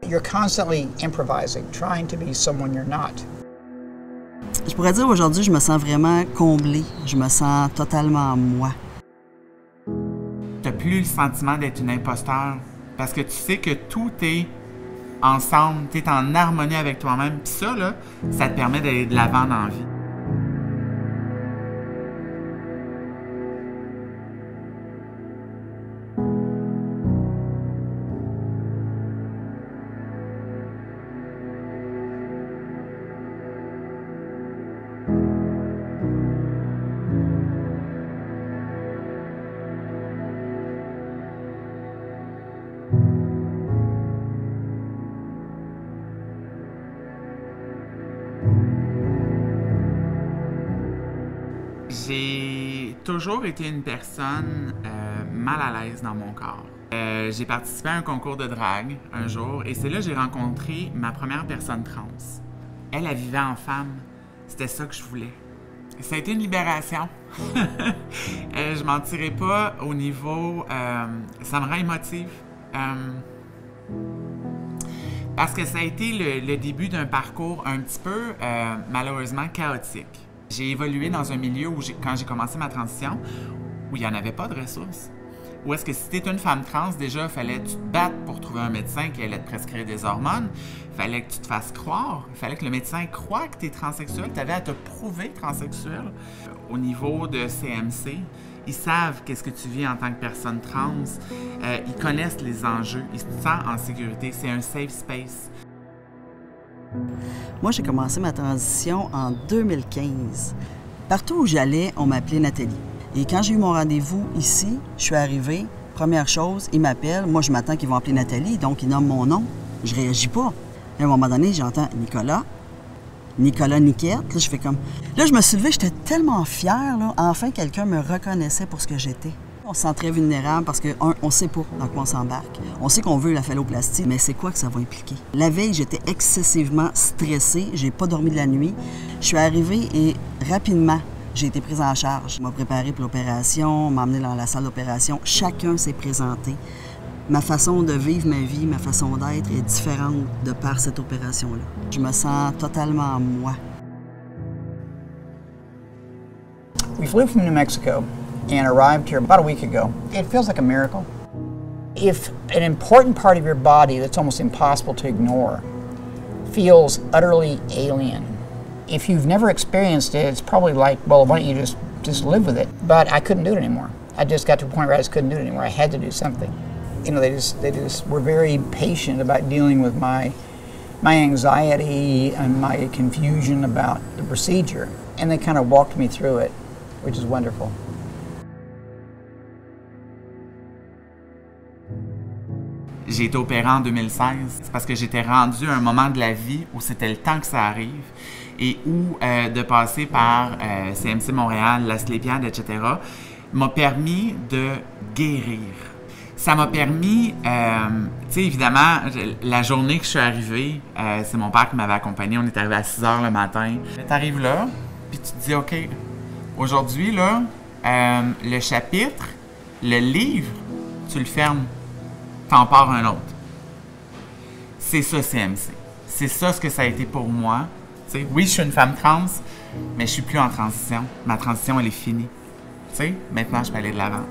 You're constantly improvising, trying to be someone you're not. Je pourrais dire aujourd'hui, je me sens vraiment comblée. Je me sens totalement moi. Tu n'as plus le sentiment d'être une imposteur parce que tu sais que tout est ensemble, tu es en harmonie avec toi-même. Puis ça, là, ça te permet d'aller de l'avant dans la vie. J'ai toujours été une personne mal à l'aise dans mon corps. J'ai participé à un concours de drague un jour et c'est là que j'ai rencontré ma première personne trans. Elle vivait en femme. C'était ça que je voulais. Ça a été une libération. Je mentirais pas au niveau... ça me rend émotive. Parce que ça a été le début d'un parcours un petit peu, malheureusement, chaotique. J'ai évolué dans un milieu où, quand j'ai commencé ma transition, où il n'y en avait pas de ressources. Où est-ce que si tu es une femme trans, déjà, il fallait que tu te battes pour trouver un médecin qui allait te prescrire des hormones. Il fallait que tu te fasses croire. Il fallait que le médecin croie que tu es transsexuel. Tu avais à te prouver transsexuel. Au niveau de CMC, ils savent qu'est-ce que tu vis en tant que personne trans. Ils connaissent les enjeux. Ils se sentent en sécurité. C'est un safe space. Moi, j'ai commencé ma transition en 2015. Partout où j'allais, on m'appelait Nathalie. Et quand j'ai eu mon rendez-vous ici, je suis arrivée, première chose, ils m'appellent. Moi, je m'attends qu'ils vont appeler Nathalie, donc ils nomment mon nom. Je réagis pas. À un moment donné, j'entends Nicolas Niquette. Là, je fais comme... Là, je me suis levée, j'étais tellement fière, là. Enfin, quelqu'un me reconnaissait pour ce que j'étais. On se sent très vulnérable parce qu'on ne sait pas dans quoi on s'embarque. On sait qu'on veut la phalloplastie, mais c'est quoi que ça va impliquer? La veille, j'étais excessivement stressée. J'ai pas dormi de la nuit. Je suis arrivée et rapidement, j'ai été prise en charge. On m'a préparée pour l'opération, on m'a emmenée dans la salle d'opération. Chacun s'est présenté. Ma façon de vivre ma vie, ma façon d'être est différente de par cette opération-là. Je me sens totalement moi. We flew from New Mexico and arrived here about a week ago. It feels like a miracle. If an important part of your body that's almost impossible to ignore feels utterly alien, if you've never experienced it, it's probably like, well, why don't you just live with it? But I couldn't do it anymore. I just got to a point where I just couldn't do it anymore. I had to do something. You know, they just were very patient about dealing with my anxiety and my confusion about the procedure. And they kind of walked me through it, which is wonderful. J'ai été opérée en 2016. C'est parce que j'étais rendue à un moment de la vie où c'était le temps que ça arrive et où de passer par CMC Montréal, la Asclépiade, etc., m'a permis de guérir. Ça m'a permis, tu sais, évidemment, la journée que je suis arrivée, c'est mon père qui m'avait accompagné. On est arrivé à 6 h le matin. Tu arrives là, puis tu te dis, OK, aujourd'hui, là, le chapitre, le livre, tu le fermes. T'en pars un autre. C'est ça, CMC. C'est ça ce que ça a été pour moi. T'sais, oui, je suis une femme trans, mais je suis plus en transition. Ma transition, elle est finie. T'sais, maintenant, je peux aller de l'avant.